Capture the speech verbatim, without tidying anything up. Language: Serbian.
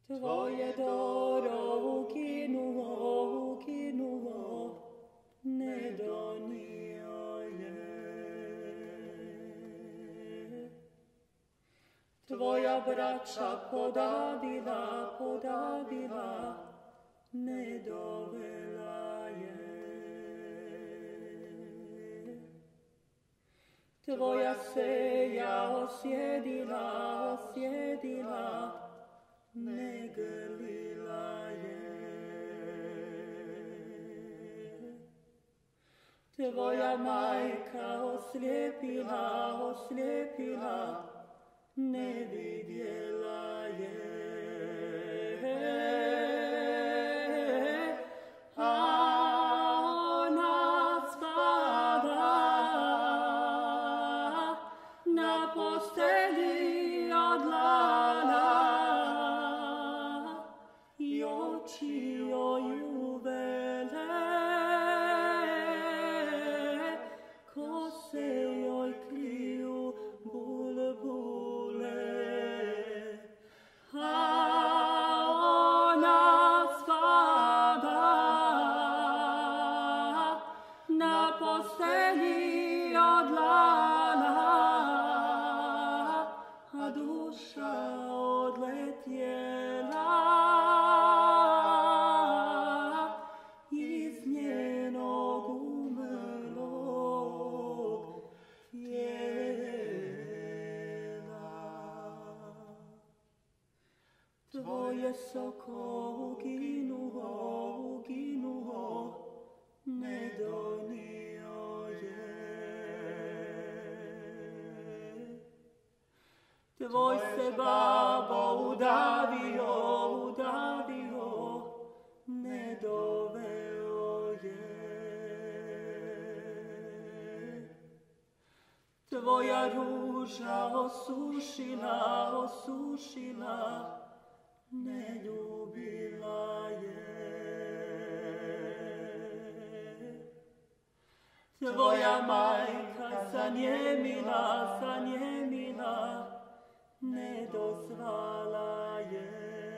Tvoje doro uginuo, uginuo, ne donio je. Tvoja braća podavila, podavila, ne dovela je. Tvoja seja osjedila, osjedila, ne grlila je. Tvoja majka oslijepila, oslijepila, ne vidjela je. A ona spava na postelji od Lala i oči joj uvele, kose joj kriju bulbule. A ona spava na postelji od Lala, a duša odletjela iz njenog umelog tijela. Tvoje soko uginuo, uginuo, ne donio je. Tvoj se babo udavio, udavio, ne doveo je. Tvoja ruža osušila, osušila, ne ljubila je. Tvoja majka sanjemila, sanjemila, ne dozvala je.